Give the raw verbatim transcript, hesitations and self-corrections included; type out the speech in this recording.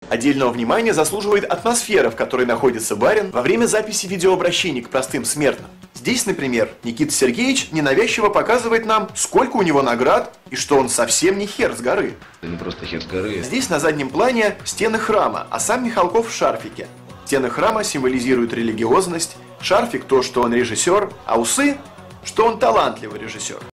Отдельного внимания заслуживает атмосфера, в которой находится барин во время записи видеообращений к простым смертным. Здесь, например, Никита Сергеевич ненавязчиво показывает нам, сколько у него наград и что он совсем не хер с горы. Не просто хер с горы. Здесь на заднем плане стены храма, а сам Михалков в шарфике. Стены храма символизируют религиозность, шарфик то, что он режиссер, а усы, что он талантливый режиссер.